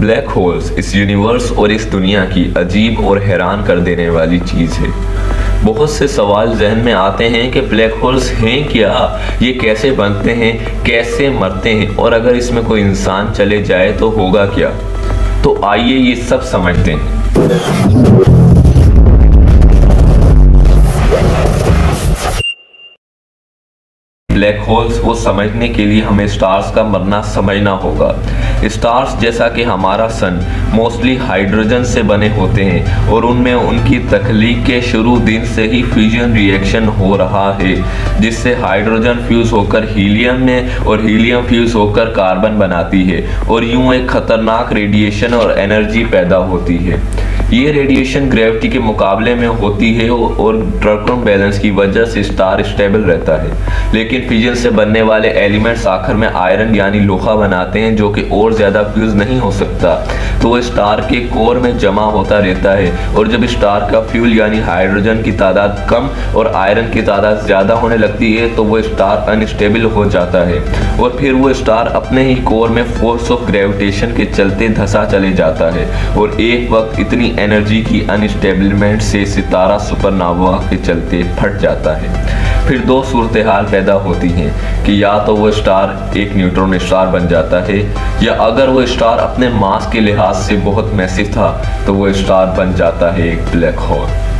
Black holes इस universe और इस दुनिया की अजीब और हैरान कर देने वाली चीज़ है। बहुत से सवाल जहन में आते हैं कि ब्लैक होल्स हैं क्या, ये कैसे बनते हैं, कैसे मरते हैं, और अगर इसमें कोई इंसान चले जाए तो होगा क्या। तो आइए ये सब समझते हैं। ब्लैक होल्स को समझने के लिए हमें स्टार्स का मरना समझना होगा। स्टार्स जैसा कि हमारा सन मोस्टली हाइड्रोजन से बने होते हैं और उनमें उनकी तख्लीक के शुरू दिन से ही फ्यूजन रिएक्शन हो रहा है, जिससे हाइड्रोजन फ्यूज होकर हीलियम में और हीलियम फ्यूज होकर कार्बन बनाती है और यूं एक खतरनाक रेडिएशन और एनर्जी पैदा होती है। ये रेडिएशन ग्रेविटी के मुकाबले में होती है और ड्रकन बैलेंस की वजह से स्टार स्टेबल रहता है, लेकिन फ्यूजन से बनने वाले एलिमेंट्स आखिर में आयरन यानी लोहा बनाते हैं जो कि और ज़्यादा फ्यूज नहीं हो सकता, तो वो स्टार के कोर में जमा होता रहता है। और जब स्टार का फ्यूल यानी हाइड्रोजन की तादाद कम और आयरन की तादाद ज़्यादा होने लगती है तो वो स्टार अनस्टेबल हो जाता है और फिर वो स्टार अपने ही कोर में फोर्स ऑफ ग्रेविटेशन के चलते धंसा चले जाता है और एक वक्त इतनी एनर्जी की अनस्टेबलमेंट से सितारा सुपरनोवा के चलते फट जाता है। फिर दो सूरत हाल पैदा होती हैं कि या तो वो स्टार एक न्यूट्रॉन स्टार बन जाता है, या अगर वो स्टार अपने मास के लिहाज से बहुत मैसिव था तो वो स्टार बन जाता है एक ब्लैक होल।